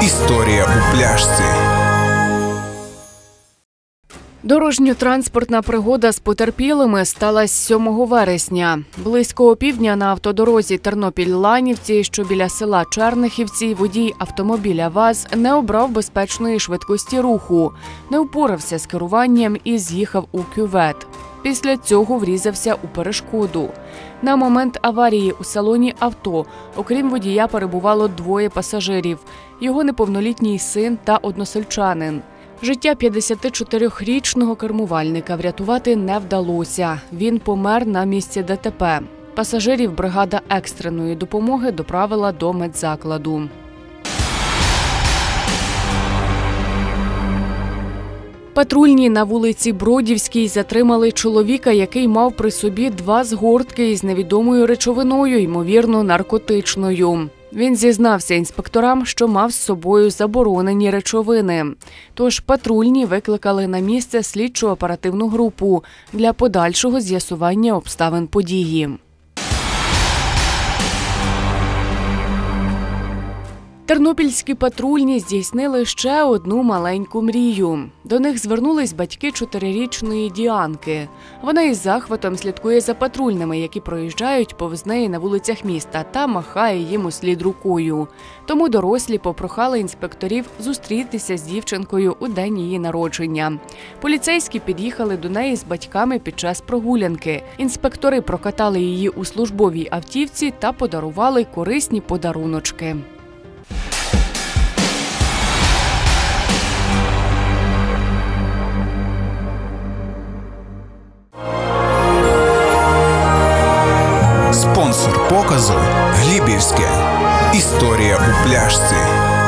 Історія у пляшці. Дорожньо-транспортна пригода з потерпілими сталася 7 вересня. Близько опівдня на автодорозі Тернопіль-Ланівці, що біля села Чернихівці, водій автомобіля ВАЗ не обрав безпечної швидкості руху, не впорався з керуванням і з'їхав у кювет. Після цього врізався у перешкоду. На момент аварії у салоні авто, окрім водія, перебувало 2 пасажирів – його неповнолітній син та односельчанин. Життя 54-річного кермувальника врятувати не вдалося. Він помер на місці ДТП. Пасажирів бригада екстреної допомоги доправила до медзакладу. Патрульні на вулиці Бродівській затримали чоловіка, який мав при собі 2 згортки із невідомою речовиною, ймовірно, наркотичною. Він зізнався інспекторам, що мав з собою заборонені речовини. Тож патрульні викликали на місце слідчо-оперативну групу для подальшого з'ясування обставин події. Тернопільські патрульні здійснили ще одну маленьку мрію. До них звернулись батьки 4-річної Діанки. Вона із захватом слідкує за патрульними, які проїжджають повз неї на вулицях міста, та махає їм услід рукою. Тому дорослі попрохали інспекторів зустрітися з дівчинкою у день її народження. Поліцейські під'їхали до неї з батьками під час прогулянки. Інспектори прокатали її у службовій автівці та подарували корисні подаруночки. Спонсор показу – Глібівське. Історія у пляшці.